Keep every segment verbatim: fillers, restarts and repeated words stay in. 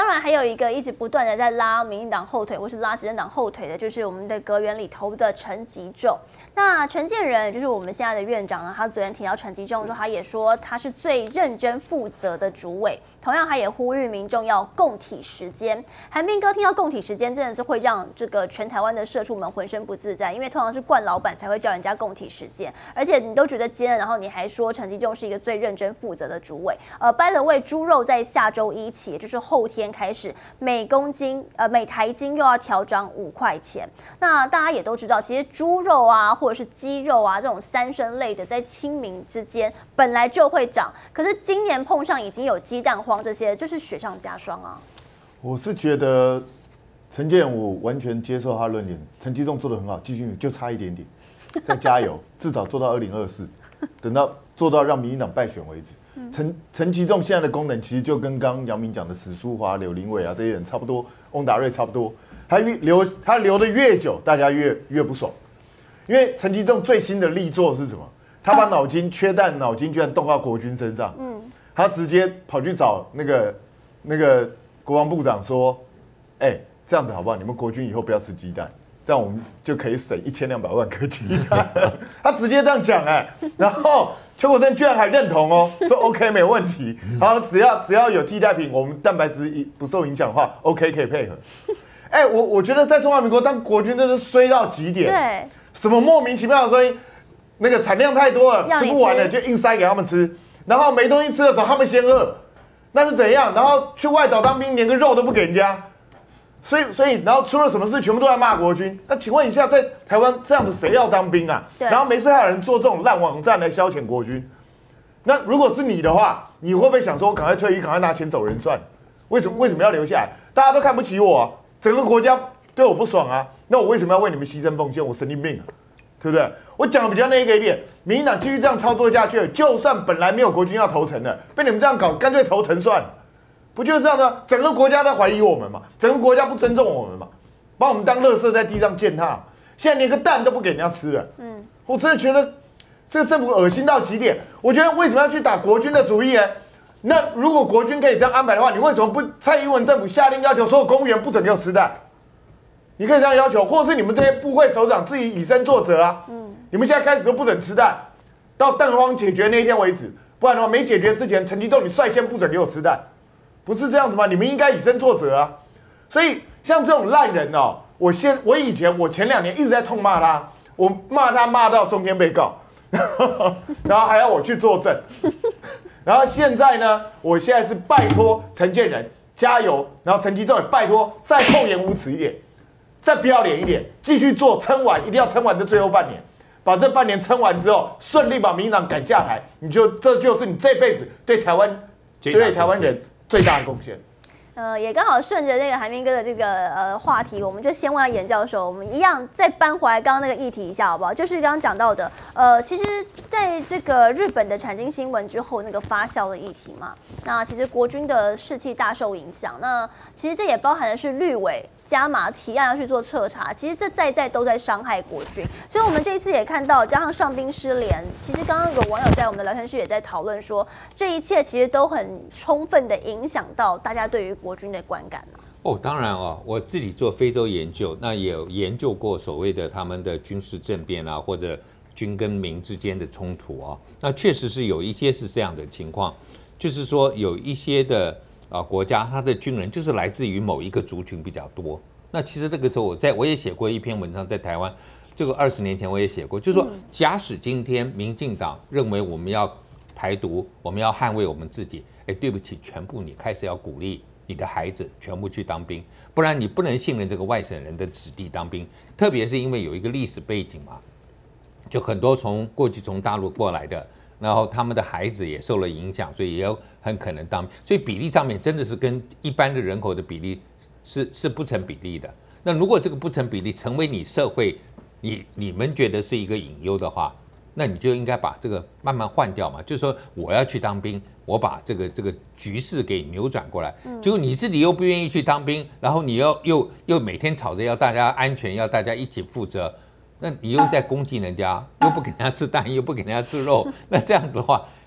当然还有一个一直不断的在拉民进党后腿，或是拉执政党后腿的，就是我们的阁员里头的陈吉仲。那陈建仁就是我们现在的院长呢，他昨天提到陈吉仲的时候，他也说他是最认真负责的主委。同样，他也呼吁民众要共体时间。韩冰哥听到共体时间，真的是会让这个全台湾的社畜们浑身不自在，因为通常是惯老板才会叫人家共体时间，而且你都觉得接了，然后你还说陈吉仲是一个最认真负责的主委。呃 ，by the way， 猪肉在下周一起，也就是后天开始，每公斤呃每台斤又要调涨五块钱。那大家也都知道，其实猪肉啊，或者是鸡肉啊这种三牲类的，在清明之间本来就会涨，可是今年碰上已经有鸡蛋荒这些，就是雪上加霜啊。 我是觉得陈建武完全接受他论点，陈吉仲做得很好，继续就差一点点，再加油，至少做到二零二四，等到做到让民进党败选为止。陈陈吉仲现在的功能其实就跟刚刚杨明讲的史书华、柳林伟啊这些人差不多，翁达瑞差不多，他留他留的越久，大家越越不爽。因为陈吉仲最新的力作是什么？他把脑筋缺蛋脑筋居然动到国军身上，嗯，他直接跑去找那个那个国防部长说，哎、欸，这样子好不好？你们国军以后不要吃鸡蛋，这样我们就可以省一千两百万颗鸡蛋。他直接这样讲哎、欸，然后邱国正居然还认同哦，说 OK 没问题，好，只要只要有替代品，我们蛋白质不受影响的话 ，OK 可以配合。哎、欸，我我觉得在中华民国当国军真的衰到极点， 对， 什么莫名其妙的声音，那个产量太多了，吃不完了就硬塞给他们吃，然后没东西吃的时候他们先饿，那是怎样？然后去外岛当兵连个肉都不给人家，所以所以然后出了什么事全部都在骂国军。那请问一下，在台湾这样子谁要当兵啊？然后没事还有人做这种烂网站来消遣国军。那如果是你的话，你会不会想说，我赶快退役，赶快拿钱走人算了？为什么为什么要留下来？大家都看不起我、啊，整个国家对我不爽啊，那我为什么要为你们牺牲奉献？我神经病啊，对不对？我讲的比较那个一点，民进党继续这样操作下去，就算本来没有国军要投诚的，被你们这样搞，干脆投诚算了，不就是这样的？整个国家在怀疑我们嘛，整个国家不尊重我们嘛，把我们当垃圾在地上践踏，现在连个蛋都不给人家吃了。嗯，我真的觉得这个政府恶心到极点。我觉得为什么要去打国军的主意呢？那如果国军可以这样安排的话，你为什么不蔡英文政府下令要求所有公务员不准给我吃蛋？你可以这样要求，或者是你们这些部会首长自己以身作则啊。嗯，你们现在开始都不准吃蛋，到蛋荒解决那一天为止，不然的话没解决之前，陈吉仲你率先不准给我吃蛋，不是这样子吗？你们应该以身作则啊。所以像这种烂人哦，我先我以前我前两年一直在痛骂他，我骂他骂到中天被告，然后还要我去作证，然后现在呢，我现在是拜托陈建仁加油，然后陈吉仲也拜托再厚颜无耻一点。再不要脸一点，继续做，撑完一定要撑完这最后半年，把这半年撑完之后，顺利把民进党赶下台，你就这就是你这辈子对台湾、对台湾人最大的贡献。 呃，也刚好顺着这个韩冰哥的这个呃话题，我们就先问严教授，我们一样再搬回来刚刚那个议题一下，好不好？就是刚刚讲到的，呃，其实在这个日本的产经新闻之后，那个发酵的议题嘛，那其实国军的士气大受影响。那其实这也包含的是绿委加码提案要去做彻查，其实这在在都在伤害国军。所以我们这一次也看到，加上上兵失联，其实刚刚有网友在我们的聊天室也在讨论说，这一切其实都很充分的影响到大家对于国军的观感啊。 哦，当然哦，我自己做非洲研究，那也有研究过所谓的他们的军事政变啊，或者军跟民之间的冲突啊，那确实是有一些是这样的情况，就是说有一些的啊国家，他的军人就是来自于某一个族群比较多。那其实那个时候我在我也写过一篇文章，在台湾，这个二十年前我也写过，就是说，假使今天民进党认为我们要台独，我们要捍卫我们自己，哎，对不起，全部你开始要鼓励你的孩子全部去当兵，不然你不能信任这个外省人的子弟当兵，特别是因为有一个历史背景嘛，就很多从过去从大陆过来的，然后他们的孩子也受了影响，所以也有很可能当兵，所以比例上面真的是跟一般的人口的比例是是不成比例的。那如果这个不成比例成为你社会你你们觉得是一个隐忧的话，那你就应该把这个慢慢换掉嘛，就是说我要去当兵，我把这个这个局势给扭转过来。结果你自己又不愿意去当兵，然后你又又又每天吵着要大家安全，要大家一起负责，那你又在攻击人家，又不给人家吃蛋，又不给人家吃肉，那这样子的话，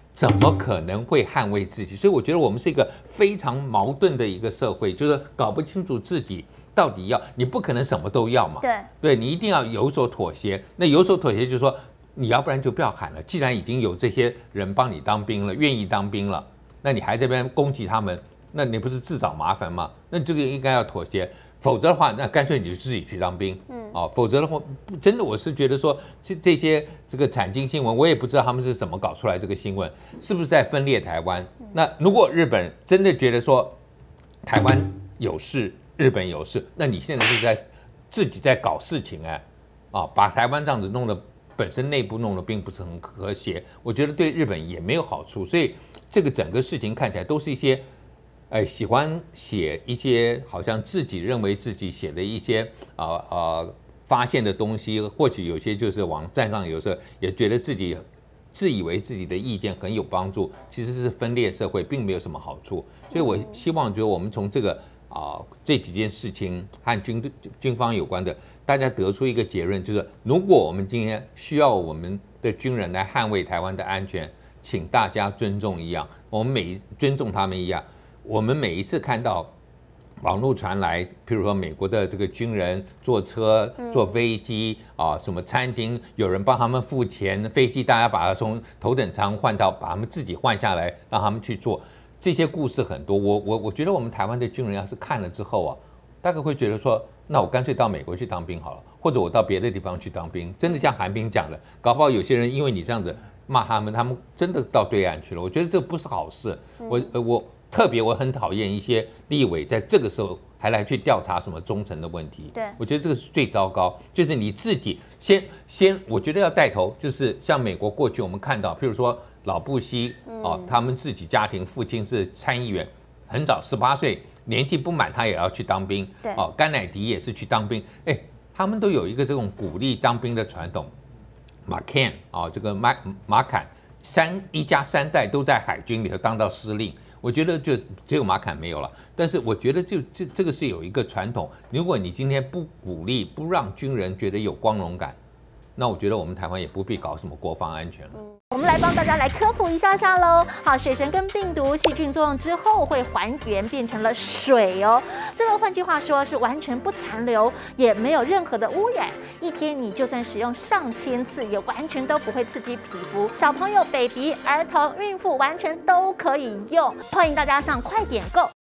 怎么可能会捍卫自己？所以我觉得我们是一个非常矛盾的一个社会，就是搞不清楚自己到底要，你不可能什么都要嘛。 对， 对你一定要有所妥协。那有所妥协就是说，你要不然就不要喊了。既然已经有这些人帮你当兵了，愿意当兵了，那你还这边攻击他们，那你不是自找麻烦吗？那这个应该要妥协。否则的话，那干脆你就自己去当兵，嗯，哦，否则的话，真的我是觉得说，这这些这个产经新闻，我也不知道他们是怎么搞出来这个新闻，是不是在分裂台湾？那如果日本真的觉得说台湾有事，日本有事，那你现在是在自己在搞事情哎，啊，把台湾这样子弄得本身内部弄得并不是很和谐，我觉得对日本也没有好处，所以这个整个事情看起来都是一些。哎，喜欢写一些好像自己认为自己写的一些啊啊、呃呃、发现的东西，或许有些就是网站上有时候也觉得自己自以为自己的意见很有帮助，其实是分裂社会，并没有什么好处。所以我希望，就我们从这个啊、呃、这几件事情和军军方有关的，大家得出一个结论，就是如果我们今天需要我们的军人来捍卫台湾的安全，请大家尊重一样，我们每尊重他们一样。我们每一次看到网络传来，譬如说美国的这个军人坐车、坐飞机啊，什么餐厅有人帮他们付钱，飞机大家把它从头等舱换到，把他们自己换下来，让他们去做，这些故事很多。我我我觉得我们台湾的军人要是看了之后啊，大概会觉得说，那我干脆到美国去当兵好了，或者我到别的地方去当兵。真的像韩冰讲的，搞不好有些人因为你这样子骂他们，他们真的到对岸去了。我觉得这不是好事。我我。特别我很讨厌一些立委在这个时候还来去调查什么忠诚的问题， 对， 我觉得这个是最糟糕。就是你自己先先，我觉得要带头，就是像美国过去我们看到，譬如说老布希哦，他们自己家庭父亲是参议员，很早十八岁年纪不满他也要去当兵， 对， 哦，甘乃迪也是去当兵，哎，他们都有一个这种鼓励当兵的传统。马坎哦，这个马马坎三一家三代都在海军里头当到司令。我觉得就只有马坎没有了，但是我觉得就这这个是有一个传统。如果你今天不鼓励，不让军人觉得有光荣感，那我觉得我们台湾也不必搞什么国防安全了。 我们来帮大家来科普一下下喽。好，水神跟病毒、细菌作用之后会还原变成了水哦。这个换句话说是完全不残留，也没有任何的污染。一天你就算使用上千次，也完全都不会刺激皮肤。小朋友、baby、儿童、孕妇完全都可以用。欢迎大家上快点购。